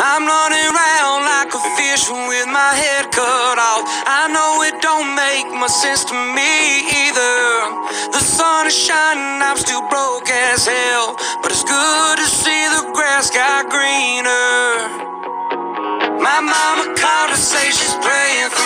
I'm running around like a fish with my head cut off. I know it don't make much sense to me either. The sun is shining, I'm still broke as hell, but it's good to see the grass got greener. My mama called to say she's praying for